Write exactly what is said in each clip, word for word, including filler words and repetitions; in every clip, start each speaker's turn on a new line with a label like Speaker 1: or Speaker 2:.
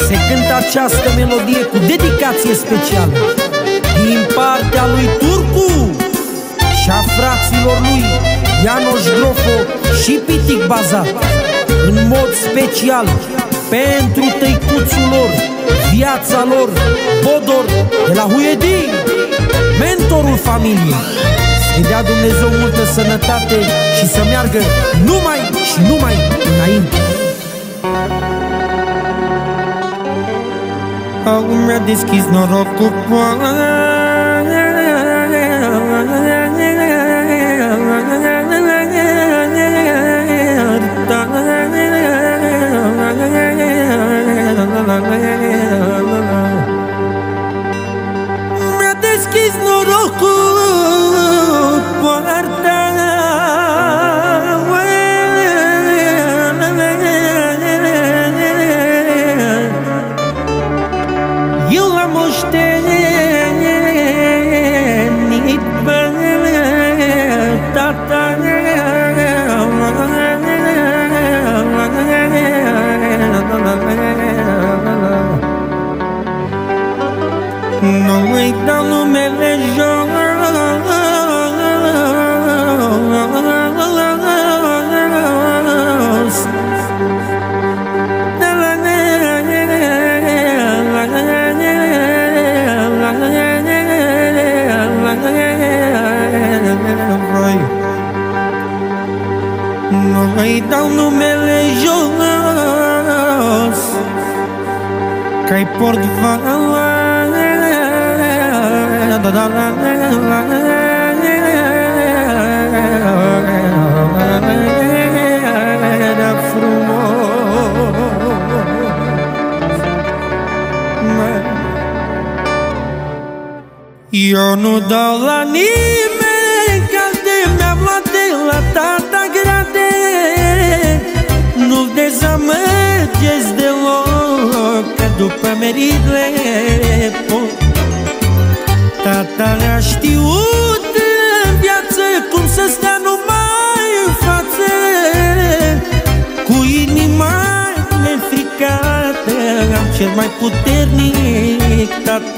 Speaker 1: se cântă această melodie cu dedicație specială din partea lui Turcu și a fraților lui Ianoș Grofo și Pitic Bazat, în mod special pentru tăicuțul lor, viața lor, Bodor de la Huedin, mentorul familiei. Să-i dea Dumnezeu multă sănătate și să meargă numai și numai înainte.
Speaker 2: Acum mi-a deschis norocul Mi-a deschis norocul poarta. Eu l-am moștenit pe tata. Nu îi dau numele jos, nu îi dau numele jos, că-i port valoare frumos. Eu nu dau la nimeni, că de mi-am luat de la tata grade. Nu-l dezamăgesc deloc, că după meritele pot. Tata ne-a știut în viață cum să stea numai în față, cu inima neînfricată, am cel mai puternic tată.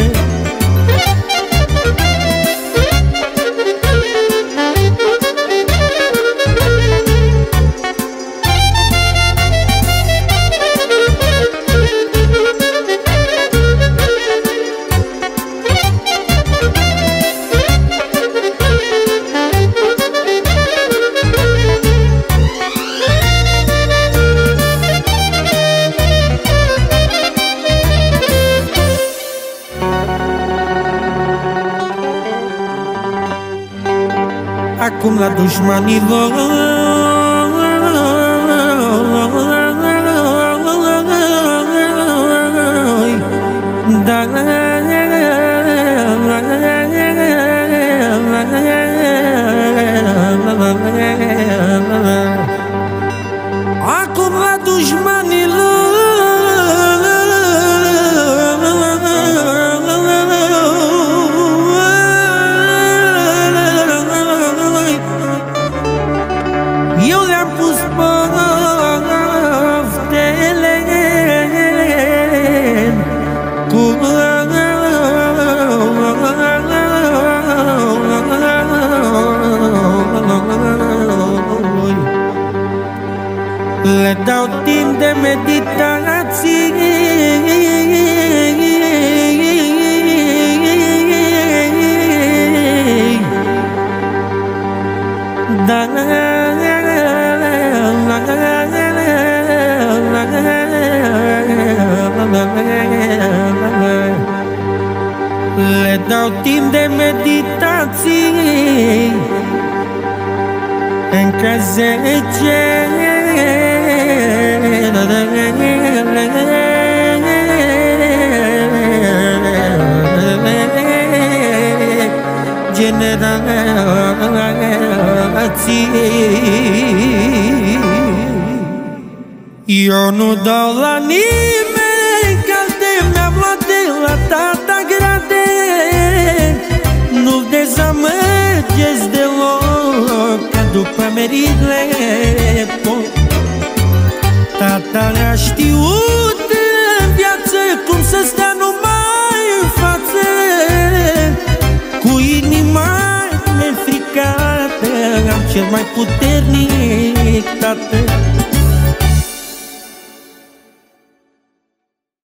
Speaker 2: Acum la dușmanilor Acum la dușmanilor le dau timp de meditație, dar le dau timp de meditație, încă zece generații. Eu nu dau la nimeni, că de mi-am luat de la tata grade. Nu dezamăgesc deloc, că după meritele pot. Tata ne-a știut în viață cel mai puternic, tată.